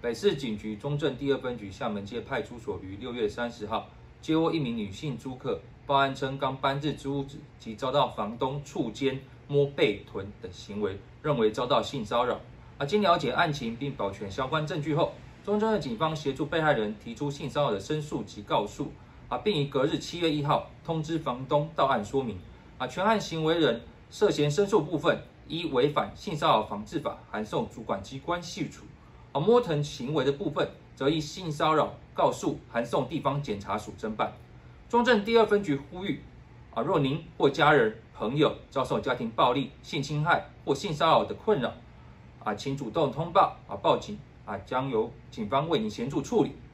北市警局中正第2分局厦门街派出所于6月30号接获一名女性租客报案称，刚搬至租屋子及遭到房东触肩、摸背、臀等行为，认为遭到性骚扰。经了解案情并保全相关证据后，中正的警方协助被害人提出性骚扰的申诉及告诉，并于隔日7月1号通知房东到案说明。全案行为人涉嫌申诉部分，依违反性骚扰防治法函送主管机关系处；摸疼行为的部分，则依性骚扰告诉函送地方检察署侦办。中正第2分局呼吁，若您或家人、朋友遭受家庭暴力、性侵害或性骚扰的困扰，请主动通报，报警，将由警方为您协助处理。